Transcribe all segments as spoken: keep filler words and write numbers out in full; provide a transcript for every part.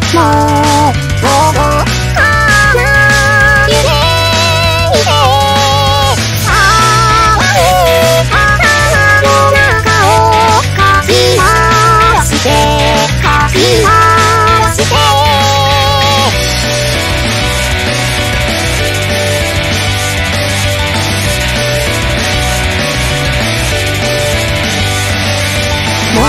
もう届かない夢見て騒ぐ頭の中をかき回してかき回してもう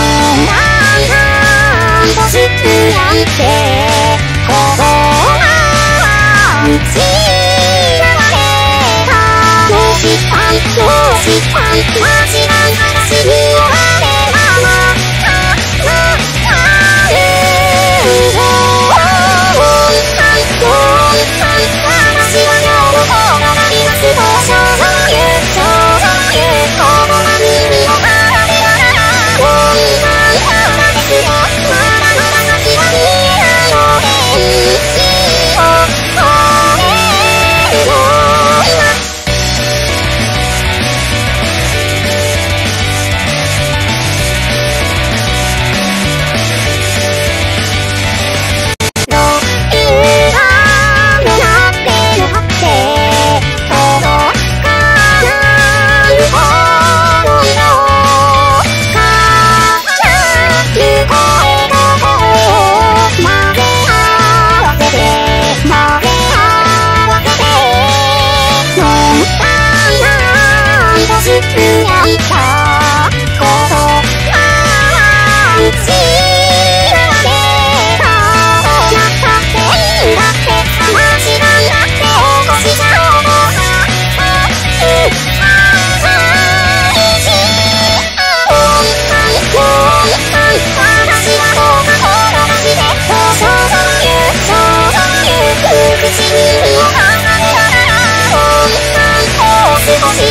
なんとつぶやいてここが打ち流れたのしたのした間違い話に終わればなななるよ私は今日もこのなりますと少女言う少女言うこの波にも離れながらもう今からですよまだまだ先は見えないので一応これも今つぶやいたことが打ち流れたどうなったっていいんだって間違いなって起こしちゃおうとさうん大事もう一回もう一回私はどうか転がしてそう少女言う少女言う口に身を重ねながらもう一回もう少し